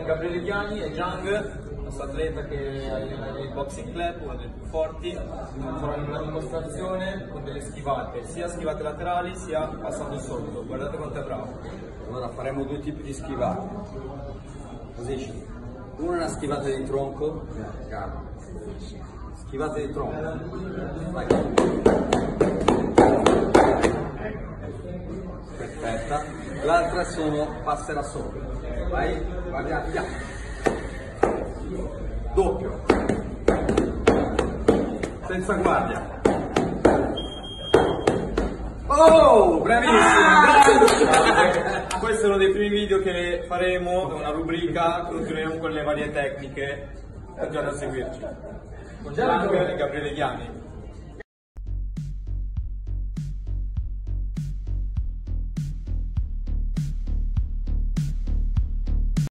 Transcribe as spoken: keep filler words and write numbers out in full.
Gabriele Ghiani e Jang, questo atleta che allena il boxing club, uno dei più forti. Farò una dimostrazione con delle schivate, sia schivate laterali sia passando sotto. Guardate quanto è bravo. Allora faremo due tipi di schivate. Position. Una è una schivata di tronco, schivata di tronco. Vai. Perfetta. L'altra sono passerà sopra. Vai, guardiamo, via. Doppio. Senza guardia. Oh, bravissimo! Questo è uno dei primi video che faremo, una rubrica, continueremo con le varie tecniche. Continuate a seguirci. Con Jang e Gabriele Ghiani.